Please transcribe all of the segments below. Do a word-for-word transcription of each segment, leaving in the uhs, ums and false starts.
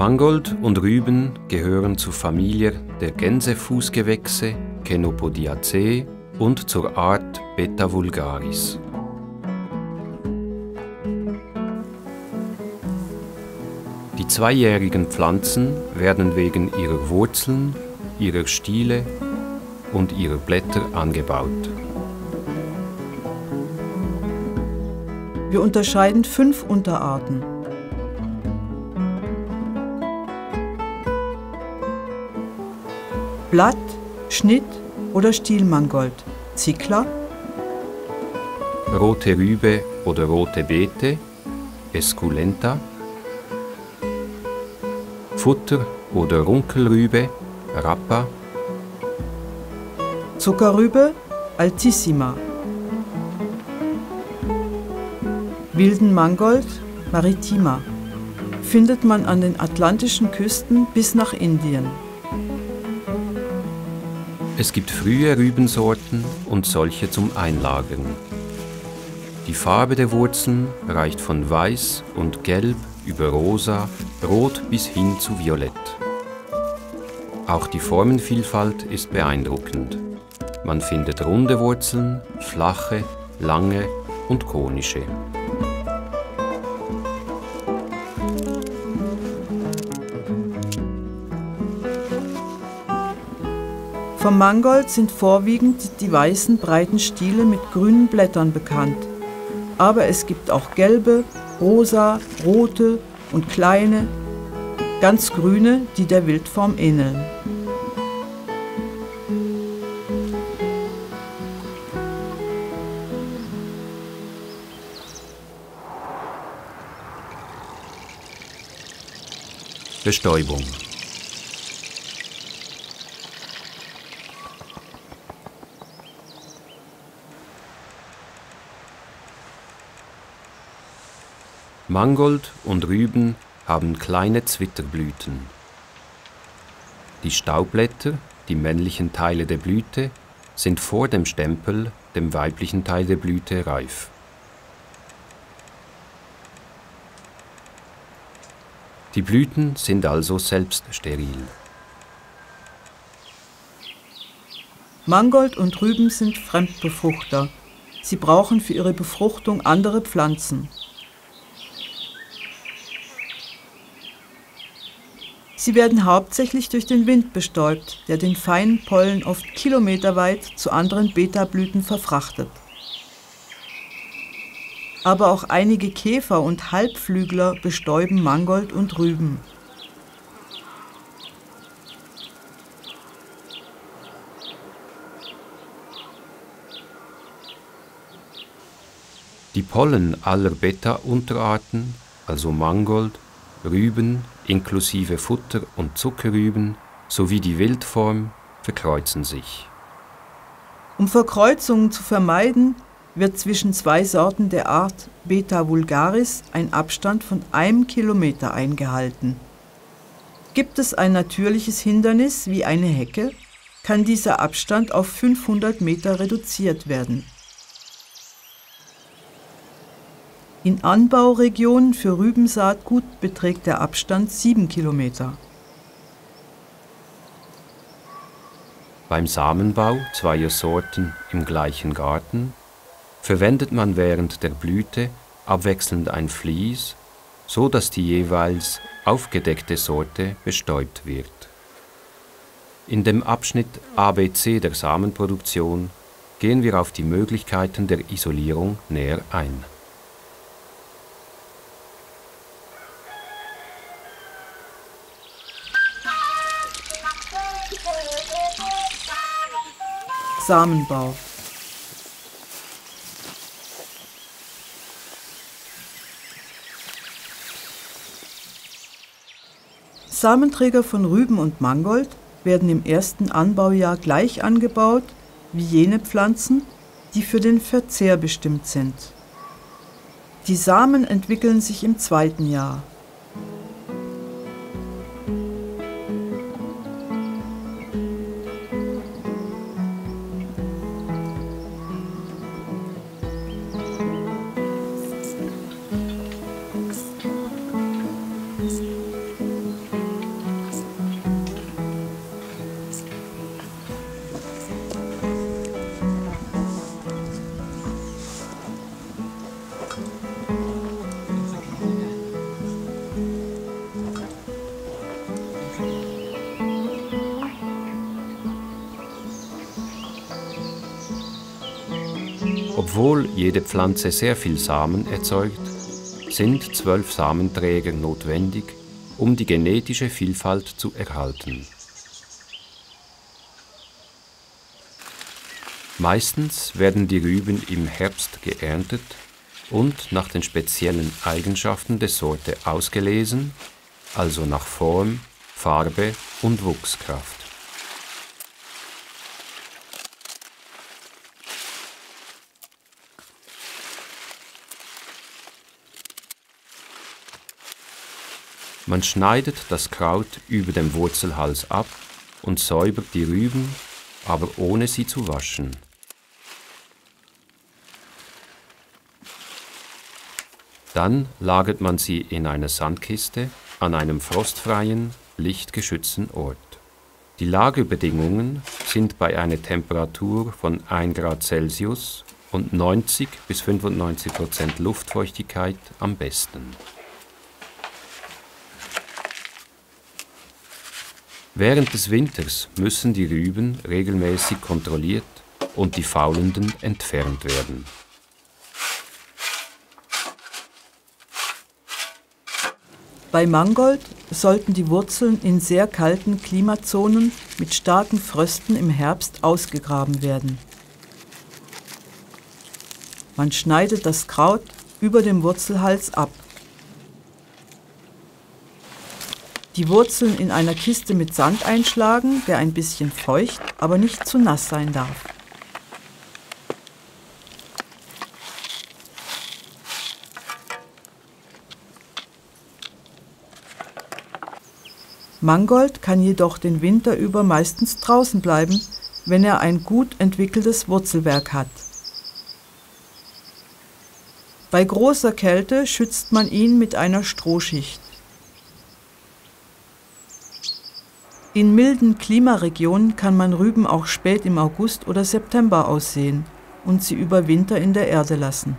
Mangold und Rüben gehören zur Familie der Gänsefußgewächse Chenopodiaceae und zur Art Beta vulgaris. Die zweijährigen Pflanzen werden wegen ihrer Wurzeln, ihrer Stiele und ihrer Blätter angebaut. Wir unterscheiden fünf Unterarten. Blatt-, Schnitt- oder Stielmangold, Zickler, Rote Rübe oder rote Beete, Esculenta, Futter- oder Runkelrübe, Rapa, Zuckerrübe, Altissima, wilden Mangold, Maritima, findet man an den atlantischen Küsten bis nach Indien. Es gibt frühe Rübensorten und solche zum Einlagern. Die Farbe der Wurzeln reicht von weiß und gelb über rosa, rot bis hin zu violett. Auch die Formenvielfalt ist beeindruckend. Man findet runde Wurzeln, flache, lange und konische. Vom Mangold sind vorwiegend die weißen, breiten Stiele mit grünen Blättern bekannt. Aber es gibt auch gelbe, rosa, rote und kleine, ganz grüne, die der Wildform ähneln. Bestäubung. Mangold und Rüben haben kleine Zwitterblüten. Die Staubblätter, die männlichen Teile der Blüte, sind vor dem Stempel, dem weiblichen Teil der Blüte, reif. Die Blüten sind also selbst steril. Mangold und Rüben sind Fremdbefruchter. Sie brauchen für ihre Befruchtung andere Pflanzen. Sie werden hauptsächlich durch den Wind bestäubt, der den feinen Pollen oft kilometerweit zu anderen Beta-Blüten verfrachtet. Aber auch einige Käfer und Halbflügler bestäuben Mangold und Rüben. Die Pollen aller Beta-Unterarten, also Mangold, Rüben inklusive Futter- und Zuckerrüben sowie die Wildform, verkreuzen sich. Um Verkreuzungen zu vermeiden, wird zwischen zwei Sorten der Art Beta vulgaris ein Abstand von einem Kilometer eingehalten. Gibt es ein natürliches Hindernis wie eine Hecke, kann dieser Abstand auf fünfhundert Meter reduziert werden. In Anbauregionen für Rübensaatgut beträgt der Abstand sieben Kilometer. Beim Samenbau zweier Sorten im gleichen Garten verwendet man während der Blüte abwechselnd ein Vlies, so dass die jeweils aufgedeckte Sorte bestäubt wird. In dem Abschnitt A B C der Samenproduktion gehen wir auf die Möglichkeiten der Isolierung näher ein. Samenbau. Samenträger von Rüben und Mangold werden im ersten Anbaujahr gleich angebaut wie jene Pflanzen, die für den Verzehr bestimmt sind. Die Samen entwickeln sich im zweiten Jahr. Obwohl jede Pflanze sehr viel Samen erzeugt, sind zwölf Samenträger notwendig, um die genetische Vielfalt zu erhalten. Meistens werden die Rüben im Herbst geerntet und nach den speziellen Eigenschaften der Sorte ausgelesen, also nach Form, Farbe und Wuchskraft. Man schneidet das Kraut über dem Wurzelhals ab und säubert die Rüben, aber ohne sie zu waschen. Dann lagert man sie in einer Sandkiste an einem frostfreien, lichtgeschützten Ort. Die Lagerbedingungen sind bei einer Temperatur von ein Grad Celsius und neunzig bis fünfundneunzig Prozent Luftfeuchtigkeit am besten. Während des Winters müssen die Rüben regelmäßig kontrolliert und die Faulenden entfernt werden. Bei Mangold sollten die Wurzeln in sehr kalten Klimazonen mit starken Frösten im Herbst ausgegraben werden. Man schneidet das Kraut über dem Wurzelhals ab. Die Wurzeln in einer Kiste mit Sand einschlagen, der ein bisschen feucht, aber nicht zu nass sein darf. Mangold kann jedoch den Winter über meistens draußen bleiben, wenn er ein gut entwickeltes Wurzelwerk hat. Bei großer Kälte schützt man ihn mit einer Strohschicht. In milden Klimaregionen kann man Rüben auch spät im August oder September aussehen und sie über Winter in der Erde lassen.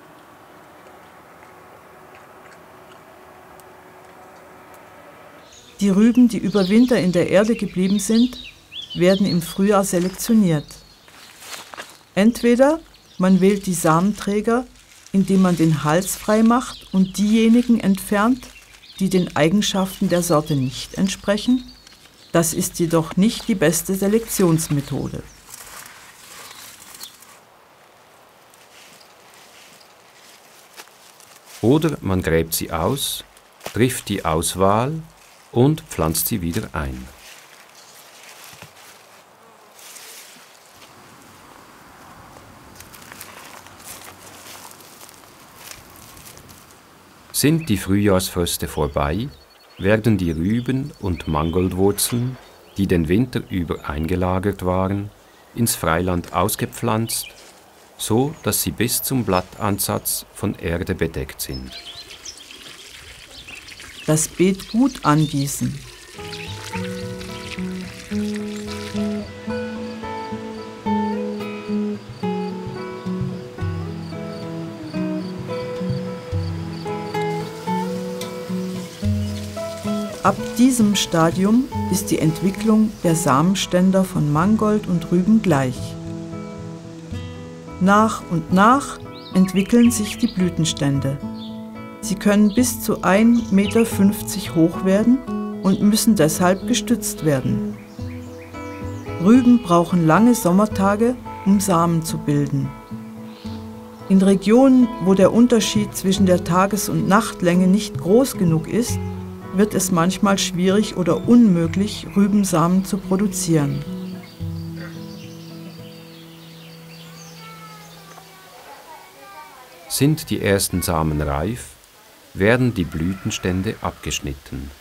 Die Rüben, die über Winter in der Erde geblieben sind, werden im Frühjahr selektioniert. Entweder man wählt die Samenträger, indem man den Hals frei macht und diejenigen entfernt, die den Eigenschaften der Sorte nicht entsprechen. Das ist jedoch nicht die beste Selektionsmethode. Oder man gräbt sie aus, trifft die Auswahl und pflanzt sie wieder ein. Sind die Frühjahrsfröste vorbei, werden die Rüben und Mangoldwurzeln, die den Winter über eingelagert waren, ins Freiland ausgepflanzt, so dass sie bis zum Blattansatz von Erde bedeckt sind. Das Beet gut angießen. Ab diesem Stadium ist die Entwicklung der Samenständer von Mangold und Rüben gleich. Nach und nach entwickeln sich die Blütenstände. Sie können bis zu ein Meter fünfzig hoch werden und müssen deshalb gestützt werden. Rüben brauchen lange Sommertage, um Samen zu bilden. In Regionen, wo der Unterschied zwischen der Tages- und Nachtlänge nicht groß genug ist, wird es manchmal schwierig oder unmöglich, Rübensamen zu produzieren. Sind die ersten Samen reif, werden die Blütenstände abgeschnitten.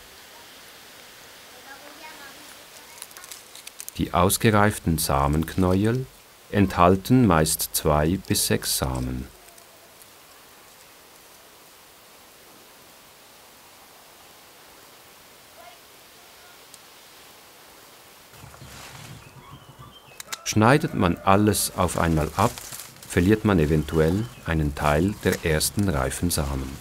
Die ausgereiften Samenknäuel enthalten meist zwei bis sechs Samen. Schneidet man alles auf einmal ab, verliert man eventuell einen Teil der ersten reifen Samen.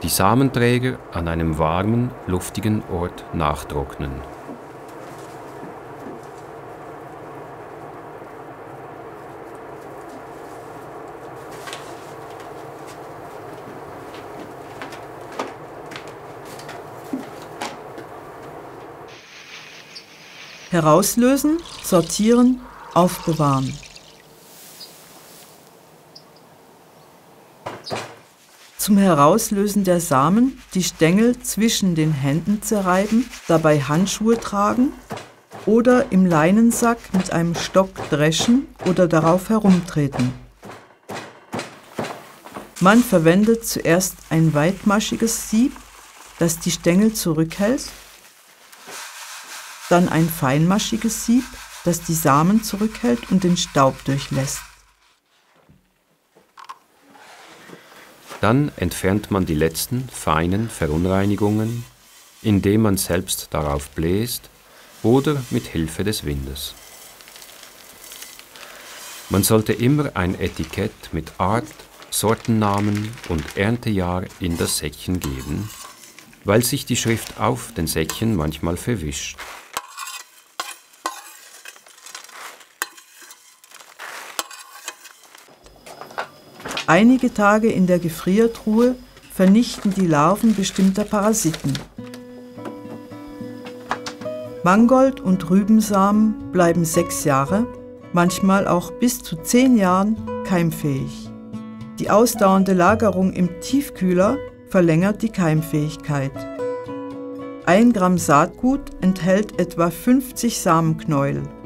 Die Samenträger an einem warmen, luftigen Ort nachtrocknen. Herauslösen, sortieren, aufbewahren. Zum Herauslösen der Samen die Stängel zwischen den Händen zerreiben, dabei Handschuhe tragen oder im Leinensack mit einem Stock dreschen oder darauf herumtreten. Man verwendet zuerst ein weitmaschiges Sieb, das die Stängel zurückhält, dann ein feinmaschiges Sieb, das die Samen zurückhält und den Staub durchlässt. Dann entfernt man die letzten feinen Verunreinigungen, indem man selbst darauf bläst oder mit Hilfe des Windes. Man sollte immer ein Etikett mit Art, Sortennamen und Erntejahr in das Säckchen geben, weil sich die Schrift auf den Säckchen manchmal verwischt. Einige Tage in der Gefriertruhe vernichten die Larven bestimmter Parasiten. Mangold- und Rübensamen bleiben sechs Jahre, manchmal auch bis zu zehn Jahren, keimfähig. Die ausdauernde Lagerung im Tiefkühler verlängert die Keimfähigkeit. Ein Gramm Saatgut enthält etwa fünfzig Samenknäuel.